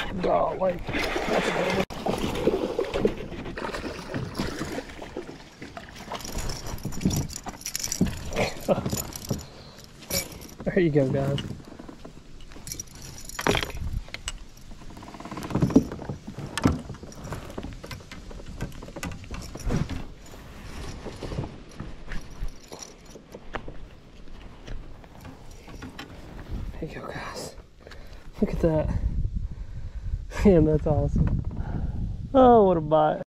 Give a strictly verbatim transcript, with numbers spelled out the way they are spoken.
Golly. That's a good one. There you go, guys. There you go, guys. Look at that. Man, that's awesome. Oh, what a bite.